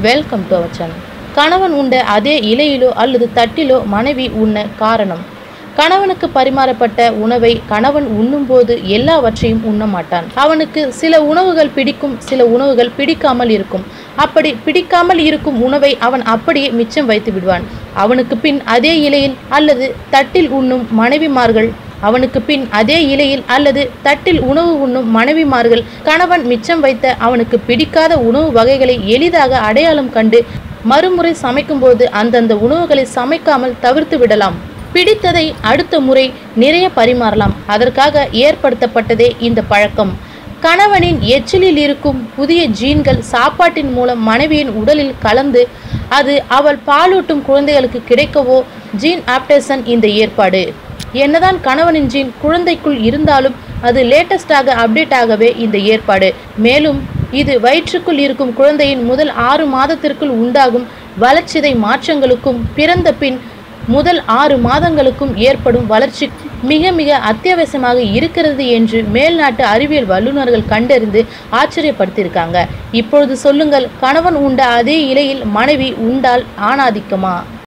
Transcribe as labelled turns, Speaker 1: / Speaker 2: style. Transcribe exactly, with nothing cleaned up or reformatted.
Speaker 1: Welcome to our channel. கணவன் உண்ட அதே இலையிலோ அல்லது தட்டிலோ மனைவி உண்ண காரணம். கணவனுக்கு பரிமாறப்பட்ட உணவை கணவன் உண்ணும்போது எல்லாவற்றையும் உண்ண மாட்டான். அவனுக்கு சில உணவுகள் பிடிக்கும், சில உணவுகள் பிடிக்காமல் இருக்கும். அப்படி பிடிக்காமல் இருக்கும் உணவை அவன் அப்படியே மிச்சம் வைத்து விடுவான். அவனுக்கு பின் அதே இலையில் அல்லது தட்டில் உண்ணும் மனைவிமார்கள் அவனுக்கு பின் அதே இலையில் அல்லது தட்டில் உணவு உண்ணும் மனைவிமார்கள் கணவன் மிச்சம் வைத்த அவனுக்கு பிடிக்காத உணவு வகைகளை எளிதாக அடையாளம் கண்டு மறுமுறை சமைக்கும்போது அந்தந்த உணவுகளை சமைக்காமல் தவிர்த்து விடலாம். பிடித்ததை அடுத்த முறை நிறைய பரிமாறலாம். அதற்காக ஏற்படுத்தப்பட்டதே இந்த பழக்கம். கணவனின் எச்சிலில் இருக்கும் புதிய ஜீன்கள் சாப்பாட்டின் மூலம் மனைவியின் உடலில் கலந்து அது அவள் பாலூட்டும் குழந்தைகளுக்கு கிடைக்கவோ ஜீன் ஆப்டேஷன் இந்த ஏற்பாடு. என்னதான் கணவனின் ஜீன் குழந்தைக்குள் இருந்தாலும் அது லேட்டஸ்டாக அப்டேட் ஆகவே இந்த ஏற்பாடு. மேலும் இது வயிற்றுக்குள் இருக்கும் குழந்தையின் முதல் ஆறு மாதத்திற்குள் உண்டாகும் வளர்ச்சிதை மாற்றங்களுக்கும் பிறந்த பின் முதல் ஆறு மாதங்களுக்கும் ஏற்படும் வளர்ச்சி மிக மிக அத்தியாவசியமாக இருக்கிறது என்று மேல்நாட்டு அறிவியல் வல்லுநர்கள் கண்டறிந்து ஆச்சரியப்படுத்தியிருக்காங்க. இப்பொழுது சொல்லுங்கள், கணவன் உண்ட அதே இலையில் மனைவி உண்டால் ஆணாதிக்கமா?